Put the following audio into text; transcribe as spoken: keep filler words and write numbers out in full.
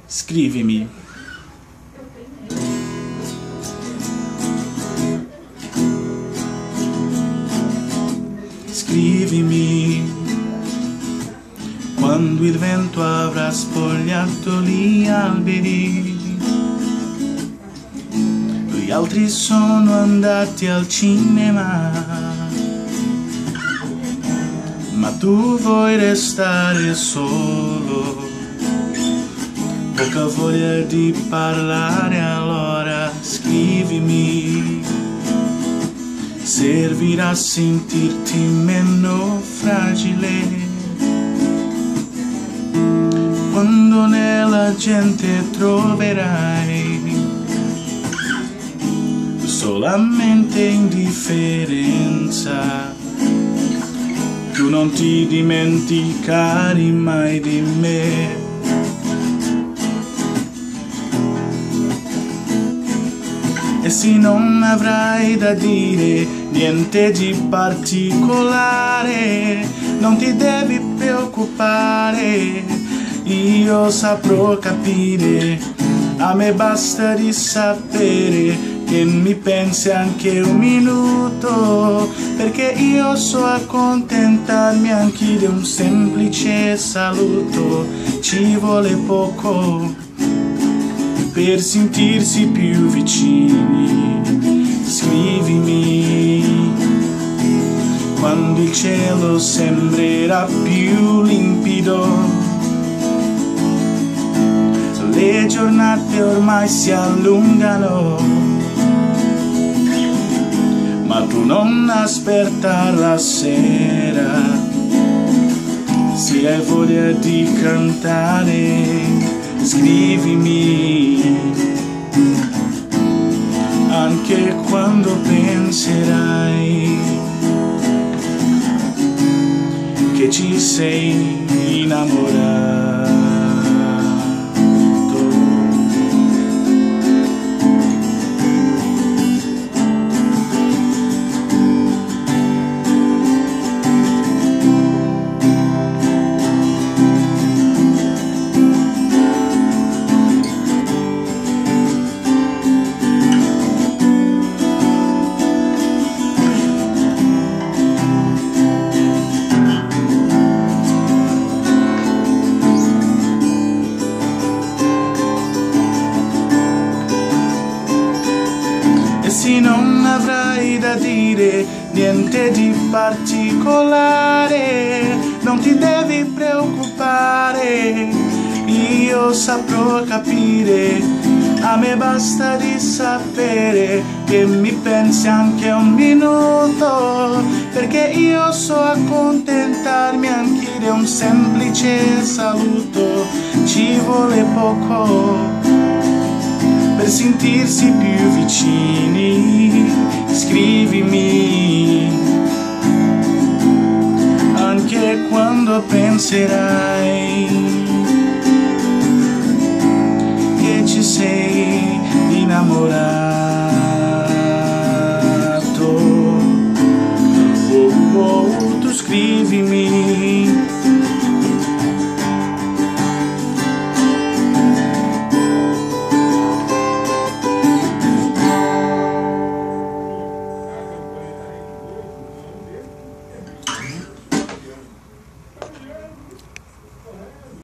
Scrivimi. Scrivimi quando il vento avrà spogliato gli alberi, gli altri sono andati al cinema, ma tu vuoi restare solo. Poca voglia di parlare, allora scrivimi. Servirà a sentirti meno fragile quando nella gente troverai solamente indifferenza. Tu non ti dimenticare mai di me. E se non avrai da dire niente di particolare, non ti devi preoccupare, io saprò capire. A me basta di sapere che mi pensi anche un minuto, perché io so accontentarmi anche di un semplice saluto. Ci vuole poco per sentirsi più vicini. Scrivimi quando il cielo sembrerà più limpido, le giornate ormai si allungano, ma tu non aspettare la sera. Se hai voglia di cantare, scrivimi, anche quando penserai che ci sei innamorato. Se non avrai da dire niente di particolare, non ti devi preoccupare, io saprò capire. A me basta di sapere che mi pensi anche un minuto, perché io so accontentarmi anche di un semplice saluto. Ci vuole poco per sentirsi più vicini. Scrivimi anche quando penserai